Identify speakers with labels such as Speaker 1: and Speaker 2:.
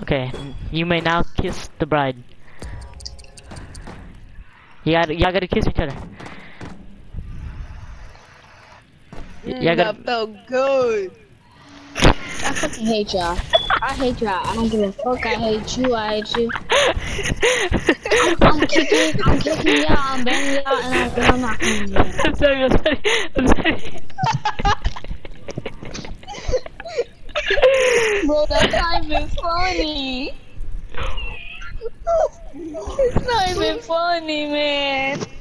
Speaker 1: Okay, you may now kiss the bride. Y'all gotta kiss each other. Y'all gotta.
Speaker 2: That felt good.
Speaker 3: I fucking hate y'all. I hate y'all. I don't give a fuck. I hate you. I hate you. I'm kicking y'all. I'm banning y'all, and I'm not coming to y'all.
Speaker 1: I'm sorry, I'm sorry, I'm sorry.
Speaker 3: Bro, that's not even funny. It's not even funny, man.